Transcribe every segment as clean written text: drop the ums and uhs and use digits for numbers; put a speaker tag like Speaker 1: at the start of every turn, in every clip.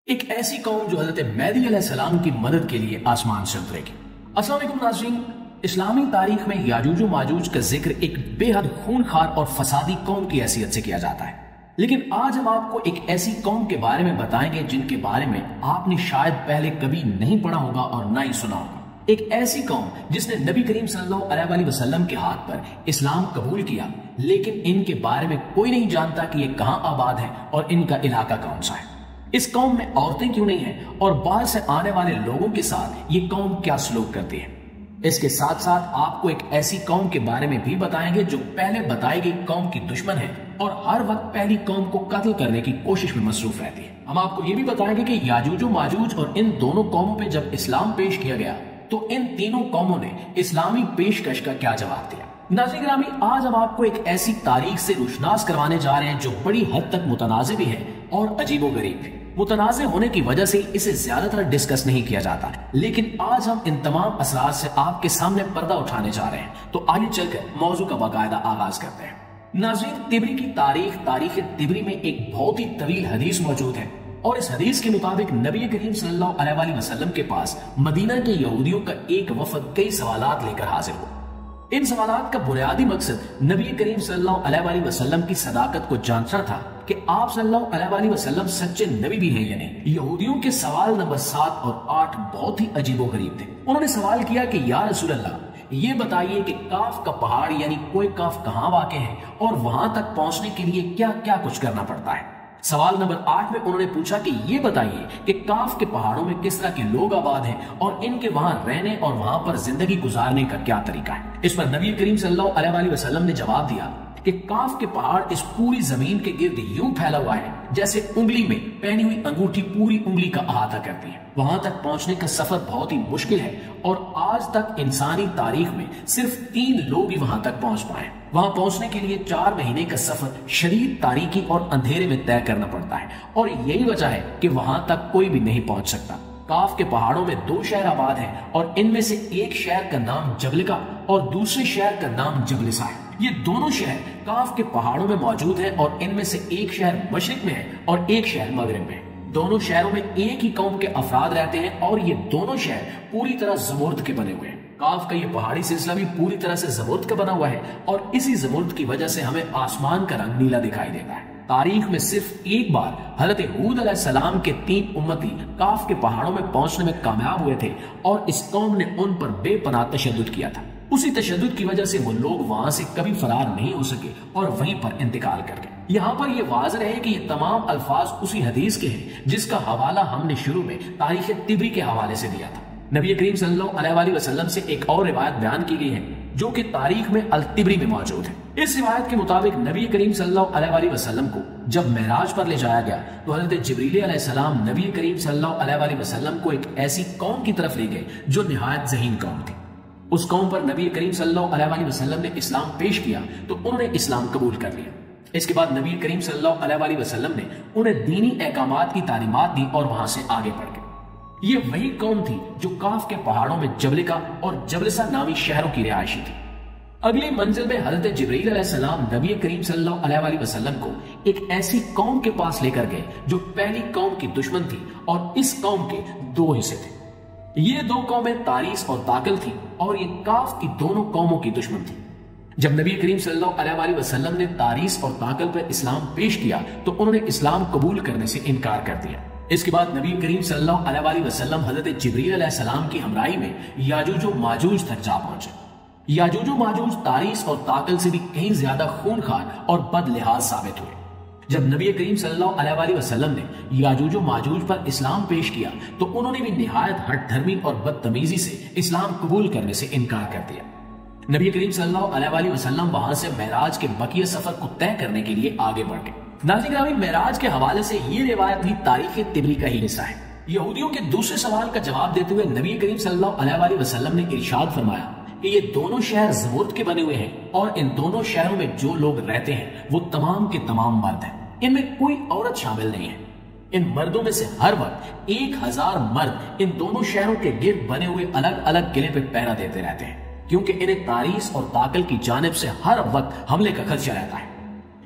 Speaker 1: ایک ایسی قوم جو حضرت مہدی علیہ السلام کی مدد کے لیے آسمان سے اترے گی۔ السلام علیکم ناظرین، اسلامی تاریخ میں یاجوج و ماجوج کا ذکر ایک بے حد خونخوار اور فسادی قوم کی حیثیت سے کیا جاتا ہے، لیکن آج ہم آپ کو ایک ایسی قوم کے بارے میں بتائیں گے جن کے بارے میں آپ نے شاید پہلے کبھی نہیں پڑھا ہوگا اور نہ ہی سنا ہوگا۔ ایک ایسی قوم جس نے نبی کریم صلی اللہ علیہ وسلم کے ہاتھ پر اسلام قبول کیا، لیکن ان کے بارے میں کوئی نہیں جانتا کہ یہ کہاں آباد ہے اور ان کا علاقہ کون سا ہے۔ اس قوم میں عورتیں کیوں نہیں ہیں اور باہر سے آنے والے لوگوں کے ساتھ یہ قوم کیا سلوک کرتی ہے۔ اس کے ساتھ ساتھ آپ کو ایک ایسی قوم کے بارے میں بھی بتائیں گے جو پہلے بتائی گئی قوم کی دشمن ہے اور ہر وقت پہلی قوم کو قتل کرنے کی کوشش میں مصروف رہتی ہے۔ ہم آپ کو یہ بھی بتائیں گے کہ یاجوج و ماجوج اور ان دونوں قوموں پہ جب اسلام پیش کیا گیا تو ان تینوں قوموں نے اسلامی پیشکش کا کیا جواب دیا۔ ناظرین گرامی، آج ہم آپ کو ایک ایسی تاریخ سے روشناس کروانے جا رہے ہیں جو بڑی حد تک متنازع بھی ہے اور عجیب و غریب بھی۔ متنازع ہونے کی وجہ سے اسے زیادہ تر ڈسکس نہیں کیا جاتا، لیکن آج ہم ان تمام اثرات سے آپ کے سامنے پردہ اٹھانے جا رہے ہیں، تو آگے چل کر موضوع کا باقاعدہ آغاز کرتے ہیں۔ ناظرین، طبری کی تاریخ طبری میں ایک بہت ہی طویل حدیث موجود ہے، اور اس حدیث کے مطابق نبی کریم صلی اللہ علیہ وسلم کے پاس مدینہ کے یہودیوں کا ایک وفد کئی سوالات لے کر حاضر ہوا۔ ان سوالات کا بنیادی مقصد نبی کریم صلی اللہ علیہ وسلم کی صداقت کو جانچنا تھا کہ آپ صلی اللہ علیہ وسلم سچے نبی بھی ہیں یا نہیں۔ یہودیوں کے سوال نمبر 7 اور 8 بہت ہی عجیب و غریب تھے۔ انہوں نے سوال کیا کہ یا رسول اللہ، یہ بتائیے کہ کاف کا پہاڑ یعنی کوہ کاف کہاں واقع ہے اور وہاں تک پہنچنے کے لیے کیا کیا کچھ کرنا پڑتا ہے۔ سوال نمبر 8 میں انہوں نے پوچھا کہ یہ بتائیے کہ کاف کے پہاڑوں میں کس طرح کے لوگ آباد ہیں اور ان کے وہاں رہنے اور وہاں پر زندگی گزارنے کا کیا طریقہ ہے۔ اس پر نبی کریم صلی اللہ علیہ وسلم نے جواب دیا کہ کاف کے پہاڑ اس پوری زمین کے گرد یوں پھیلا ہوا ہے جیسے انگلی میں پہنی ہوئی انگوٹھی پوری انگلی کا احاطہ کرتی ہے۔ وہاں تک پہنچنے کا سفر بہت ہی مشکل ہے اور آج تک انسانی تاریخ میں صرف 3 لوگ ہی وہاں تک پہنچ پائے۔ وہاں پہنچنے کے لیے 4 مہینے کا سفر شدید تاریکی اور اندھیرے میں طے کرنا پڑتا ہے، اور یہی وجہ ہے کہ وہاں تک کوئی بھی نہیں پہنچ سکتا۔ کاف کے پہاڑوں میں 2 شہر آباد ہیں اور ان میں سے ایک شہر کا نام جبلکا اور دوسرے شہر کا نام جبلسا ہے۔ یہ دونوں شہر کاف کے پہاڑوں میں موجود ہیں اور ان میں سے ایک شہر مشرق میں ہے اور ایک شہر مغرب میں ہے۔ دونوں شہروں میں ایک ہی قوم کے افراد رہتے ہیں اور یہ دونوں شہر پوری طرح زمرد کے بنے ہوئے ہیں۔ کاف کا یہ پہاڑی سلسلہ بھی پوری طرح سے زمرد کا بنا ہوا ہے اور اسی زمرد کی وجہ سے ہمیں آسمان کا رنگ نیلا دکھائی دیتا ہے۔ تاریخ میں صرف ایک بار حضرت ہود علیہ السلام کے 3 امتی کاف کے پہاڑوں میں پہنچنے میں کامیاب ہوئے تھے اور اس قوم نے ان پر بے پناہ تشدد کیا تھا۔ اسی تشدد کی وجہ سے وہ لوگ وہاں سے کبھی فرار نہیں ہو سکے اور وہیں پر انتقال کر گئے۔ یہاں پر یہ واضح ہے کہ یہ تمام الفاظ اسی حدیث کے ہیں جس کا حوالہ ہم نے شروع میں تاریخ طبری کے حوالے سے دیا تھا۔ نبی کریم صلی اللہ علیہ وسلم سے ایک اور روایت بیان کی گئی ہے جو کہ تاریخ میں الطبری میں موجود ہے۔ اس روایت کے مطابق نبی کریم صلی اللہ علیہ وسلم کو جب معراج پر لے جایا گیا تو حضرت جبریل علیہ السلام نبی کریم صلی اللہ علیہ وسلم کو ایک ایسی قوم کی طرف لے گئے جو نہایت ذہین قوم تھی۔ اس قوم پر نبی کریم صلی اللہ علیہ وسلم نے اسلام پیش کیا تو انہوں نے اسلام قبول کر لیا۔ اس کے بعد نبی کریم صلی اللہ علیہ وسلم نے انہیں دینی احکامات کی تعلیمات دی اور وہاں سے آگے بڑھ گئے۔ یہ وہی قوم تھی جو کاف کے پہاڑوں میں جبلکا اور جبلسا نامی شہروں کی رہائشی تھی۔ اگلی منزل میں حضرت جبرائیل علیہ السلام نبی کریم صلی اللہ علیہ وسلم کو ایک ایسی قوم کے پاس لے کر گئے جو پہلی قوم کی دشمن تھی اور اس قوم کے 2 حصے تھے۔ یہ 2 قومیں تاریس اور تاکل تھیں اور یہ کاف کی دونوں قوموں کی دشمن تھی۔ جب نبی کریم صلی اللہ علیہ وسلم نے تاریس اور تاکل پر اسلام پیش کیا تو انہوں نے اسلام قبول کرنے سے انکار کر دیا۔ اس کے بعد نبی کریم صلی اللہ علیہ وسلم حضرت جبرائیل علیہ السلام کی ہمراہی میں یاجوج و ماجوج تک جا پہنچے۔ یاجوج و ماجوج تاریس اور تاکل سے بھی کہیں زیادہ خونخوار اور بد لحاظ ثابت ہوئے۔ جب نبی کریم صلی اللہ علیہ وسلم نے یاجوج و ماجوج پر اسلام پیش کیا تو انہوں نے بھی نہایت ہٹ دھرمی اور بدتمیزی سے اسلام قبول کرنے سے انکار کر دیا۔ نبی کریم صلی اللہ علیہ وسلم وہاں سے معراج کے بقیہ سفر کو طے کرنے کے لیے آگے بڑھ گئے۔ ناظرین گرامی، معراج کے حوالے سے یہ روایت بھی تاریخ طبری کا ہی حصہ ہے۔ یہودیوں کے دوسرے سوال کا جواب دیتے ہوئے نبی کریم صلی اللہ علیہ وسلم نے ارشاد فرمایا کہ یہ دونوں شہر زمرد کے بنے ہوئے ہیں اور ان دونوں شہروں میں جو لوگ رہتے ہیں وہ تمام کے تمام مرد ہیں، ان میں کوئی عورت شامل نہیں ہے۔ ان مردوں میں سے ہر وقت 1000 مرد ان دونوں شہروں کے گرد بنے ہوئے الگ الگ قلعے پہ پہرا دیتے رہتے ہیں کیونکہ انہیں تاریس اور تاکل کی جانب سے ہر وقت حملے کا خدشہ رہتا ہے۔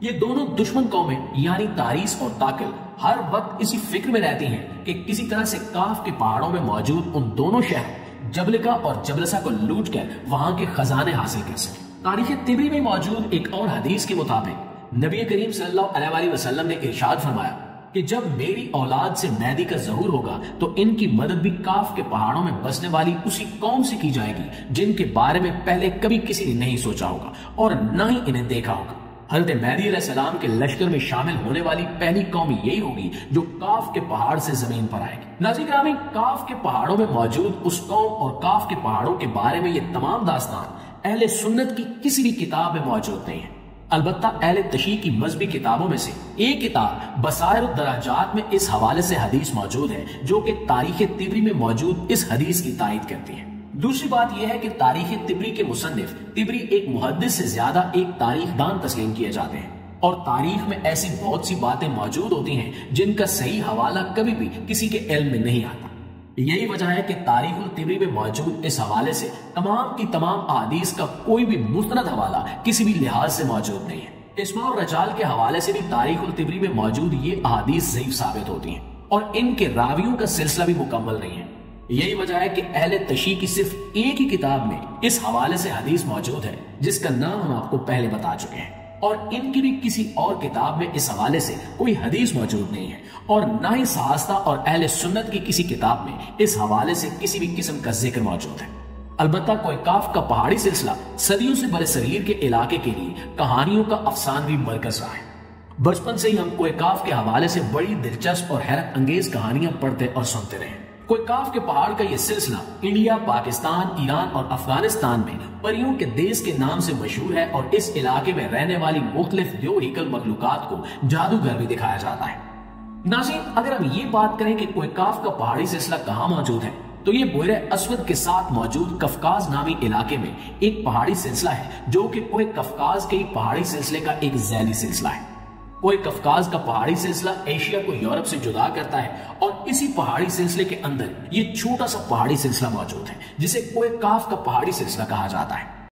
Speaker 1: یہ دونوں دشمن قومیں یعنی تاریس اور تاکل ہر وقت اسی فکر میں رہتی ہیں کہ کسی طرح سے کاف کے پہاڑوں میں موجود ان دونوں شہروں جبلکا اور جبلسا کو لوٹ کر وہاں کے خزانے حاصل کر سکیں۔ تاریخ طبری میں موجود ایک اور حدیث کے مطابق نبی کریم صلی اللہ علیہ وآلہ وسلم نے ارشاد فرمایا کہ جب میری اولاد سے مہدی کا ظہور ہوگا تو ان کی مدد بھی کاف کے پہاڑوں میں بسنے والی اسی قوم سے کی جائے گی جن کے بارے میں پہلے کبھی کسی نے نہیں سوچا ہوگا اور نہ ہی انہیں دیکھا ہوگا۔ حضرت مہدی علیہ السلام کے لشکر میں شامل ہونے والی پہلی قوم یہی ہوگی جو کاف کے پہاڑ سے زمین پر آئے گی۔ ناظرین گرامی، کاف کے پہاڑوں میں موجود اس قوم اور کاف کے پہاڑوں کے بارے میں یہ تمام داستان اہل سنت کی کسی بھی کتاب میں موجود نہیں ہے۔ البتہ اہل تشیع کی مذہبی کتابوں میں سے ایک کتاب بصائر الدراجات میں اس حوالے سے حدیث موجود ہے جو کہ تاریخ طبری میں موجود اس حدیث کی تائید کرتی ہے۔ دوسری بات یہ ہے کہ تاریخ طبری کے مصنف طبری ایک محدث سے زیادہ ایک تاریخ دان تسلیم کیے جاتے ہیں، اور تاریخ میں ایسی بہت سی باتیں موجود ہوتی ہیں جن کا صحیح حوالہ کبھی بھی کسی کے علم میں نہیں آتا۔ یہی وجہ ہے کہ تاریخ الطبری میں موجود اس حوالے سے تمام کی تمام احادیث کا کوئی بھی مستند حوالہ کسی بھی لحاظ سے موجود نہیں ہے۔ اسماء اور رجال کے حوالے سے بھی تاریخ الطبری میں موجود یہ احادیث ضعیف ثابت ہوتی ہیں اور ان کے راویوں کا سلسلہ بھی مکمل نہیں ہے۔ یہی وجہ ہے کہ اہل تشیع کی صرف ایک ہی کتاب میں اس حوالے سے حدیث موجود ہے جس کا نام ہم آپ کو پہلے بتا چکے ہیں، اور ان کی بھی کسی اور کتاب میں اس حوالے سے کوئی حدیث موجود نہیں ہے، اور نہ ہی صحابہ اور اہل سنت کی کسی کتاب میں اس حوالے سے کسی بھی قسم کا ذکر موجود ہے۔ البتہ کوہ کاف کا پہاڑی سلسلہ صدیوں سے برِ صغیر کے علاقے کے لیے کہانیوں کا افسانوی مرکز رہا ہے۔ بچپن سے ہی ہم کوہ کاف کے حوالے سے بڑی دلچسپ اور حیرت انگیز کہانیاں پڑھتے اور سنتے رہے۔ کوہ کاف کے پہاڑ کا یہ سلسلہ انڈیا، پاکستان، ایران اور افغانستان میں پریوں کے دیس کے نام سے مشہور ہے، اور اس علاقے میں رہنے والی مختلف دیو ہیکل مخلوقات کو جادوگر بھی دکھایا جاتا ہے۔ ناظرین، اگر ہم یہ بات کریں کہ کوہ کاف کا پہاڑی سلسلہ کہاں موجود ہے تو یہ بحیرہ اسود کے ساتھ موجود قفقاز نامی علاقے میں ایک پہاڑی سلسلہ ہے جو کہ کوہ قفقاز کے پہاڑی سلسلے کا ایک ذیلی سلسلہ ہے۔ کوہ قفقاز کا پہاڑی سلسلہ ایشیا کو یورپ سے جدا کرتا ہے، اور اسی پہاڑی سلسلے کے اندر یہ چھوٹا سا پہاڑی سلسلہ موجود ہے جسے کوہ کاف کا پہاڑی سلسلہ کہا جاتا ہے۔